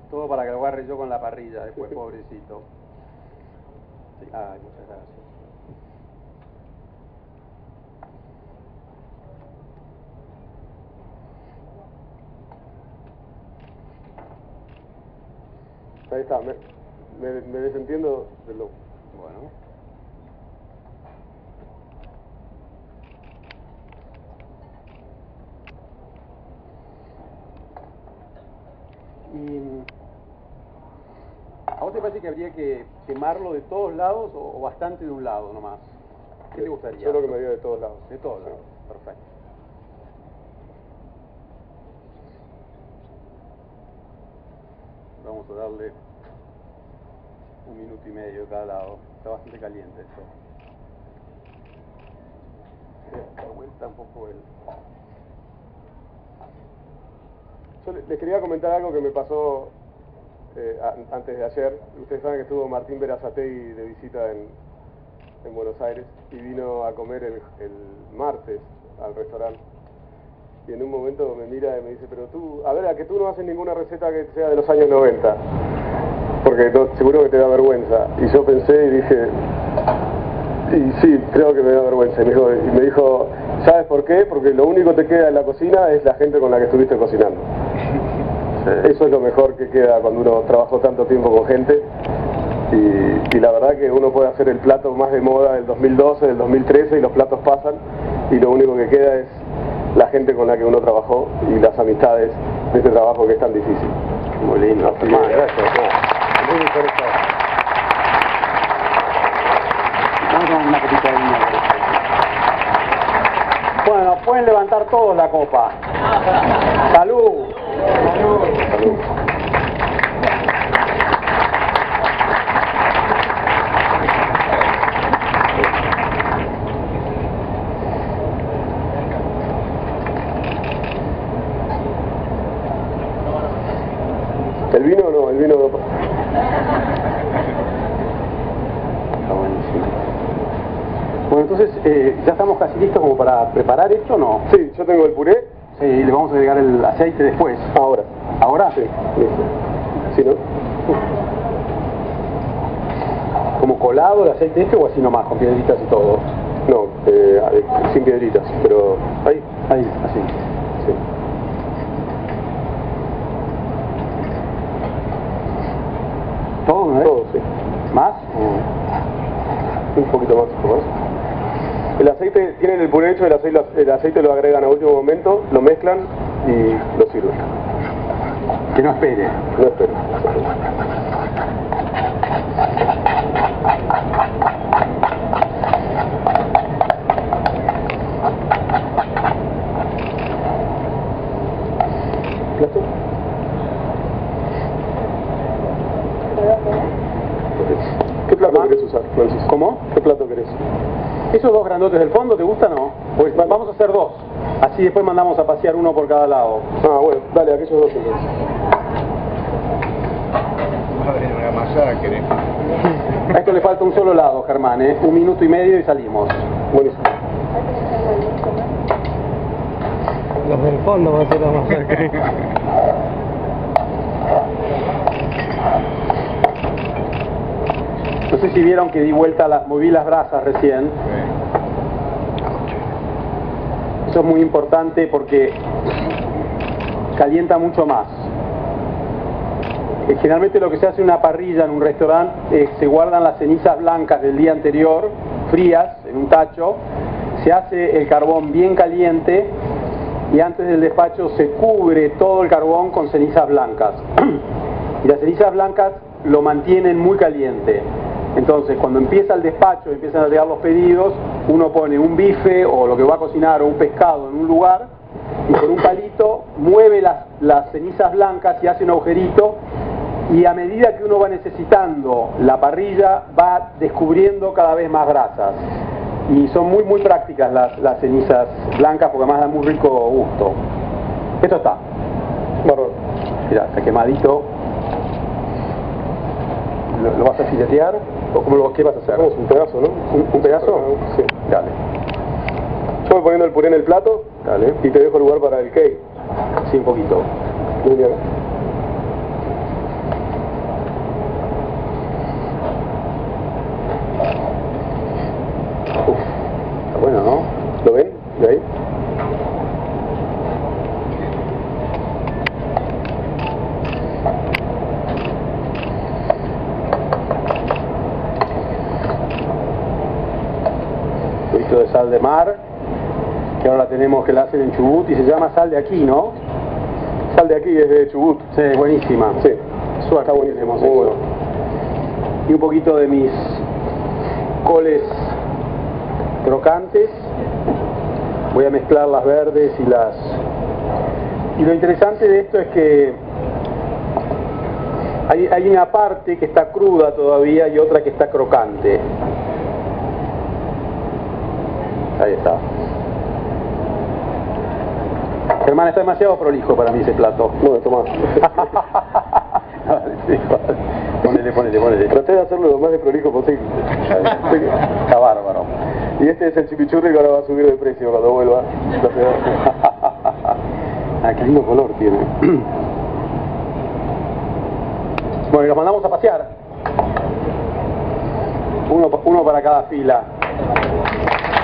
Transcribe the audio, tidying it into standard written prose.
Todo para que lo agarre yo con la parrilla después, pobrecito. Sí. Ay, muchas gracias. Ahí está, me desentiendo del lobo. Bueno. Y ¿a vos te parece que habría que quemarlo de todos lados o bastante de un lado nomás? ¿Qué te gustaría? Yo lo que me dio de todos lados. De todos lados, perfecto. Vamos a darle 1 minuto y medio de cada lado. Está bastante caliente esto. Da vuelta un poco el... Yo les quería comentar algo que me pasó antes de ayer. Ustedes saben que estuvo Martín Berazategui de visita en Buenos Aires y vino a comer el martes al restaurante. Y en un momento me mira y me dice, pero tú, a ver, a que tú no haces ninguna receta que sea de los años 90, porque seguro que te da vergüenza. Y yo pensé y dije, y sí, creo que me da vergüenza. Y me dijo, ¿sabes por qué? Porque lo único que te queda en la cocina es la gente con la que estuviste cocinando. Eso es lo mejor que queda cuando uno trabajó tanto tiempo con gente. Y la verdad que uno puede hacer el plato más de moda del 2012, del 2013 y los platos pasan y lo único que queda es la gente con la que uno trabajó y las amistades de este trabajo que es tan difícil. Muy lindo. Gracias. Muy interesante. Vamos a tomar una copita de vino. Bueno, pueden levantar todos la copa. ¡Salud! ¡Salud! Salud. ¿El vino no? El vino no. Está buenísimo. Bueno, entonces, ¿ya estamos casi listos como para preparar esto o no? Sí, yo tengo el puré. Sí, le vamos a agregar el aceite después. Ahora. ¿Ahora? Sí, listo. ¿Sí, no? ¿Como colado el aceite este o así nomás, con piedritas y todo? No, sin piedritas, pero ahí. Ahí, así. Sí. ¿Todo una vez? Todo, sí. ¿Más? Un poquito más, un poco más. El aceite, tienen el puré hecho, el aceite lo agregan a último momento, lo mezclan y lo sirven. Que no espere. No espero. ¿Plato? ¿Qué plato querés usar, Francis? ¿Cómo? ¿Qué plato querés? ¿Esos dos grandotes del fondo te gustan o no? Pues vamos a hacer dos. Así después mandamos a pasear uno por cada lado. Ah, bueno, dale, aquellos dos entonces. Madre, una masacre. A esto le falta un solo lado, Germán, ¿eh? 1 minuto y medio y salimos. Buenísimo. Los del fondo va a ser la masacre. No sé si vieron que di vuelta, moví las brasas recién. Eso es muy importante porque calienta mucho más. Generalmente lo que se hace en una parrilla en un restaurante es se guardan las cenizas blancas del día anterior, frías, en un tacho, se hace el carbón bien caliente y antes del despacho se cubre todo el carbón con cenizas blancas. Y las cenizas blancas lo mantienen muy caliente. Entonces, cuando empieza el despacho, empiezan a llegar los pedidos, uno pone un bife o lo que va a cocinar o un pescado en un lugar y con un palito mueve las cenizas blancas y hace un agujerito y a medida que uno va necesitando la parrilla va descubriendo cada vez más grasas. Y son muy muy prácticas las cenizas blancas porque además dan muy rico gusto. Esto está. Bárbaro. Mirá, está quemadito. ¿Lo vas a filetear? ¿O qué vas a hacer? Vamos, un pedazo, ¿no? ¿Un pedazo? Sí. Dale. Yo voy poniendo el puré en el plato. Dale. Y te dejo lugar para el cake. Sí, un poquito. Muy bien. sal de mar, que ahora la tenemos que la hacen en Chubut y se llama sal de aquí, ¿no? Sal de aquí es de Chubut. Sí, buenísima. Sí, Suerte, está buenísimo. tenemos Muy eso. bueno. Y un poquito de mis coles crocantes. Voy a mezclar las verdes y las... Y lo interesante de esto es que hay una parte que está cruda todavía y otra que está crocante. Ahí está. Germán, está demasiado prolijo para mí ese plato. No, toma. Ponele. Traté de hacerlo lo más de prolijo posible. Está bárbaro. Y este es el chimichurri que ahora va a subir de precio cuando vuelva a la ciudad. Ah, qué lindo color tiene. Bueno, y los mandamos a pasear. Uno para cada fila.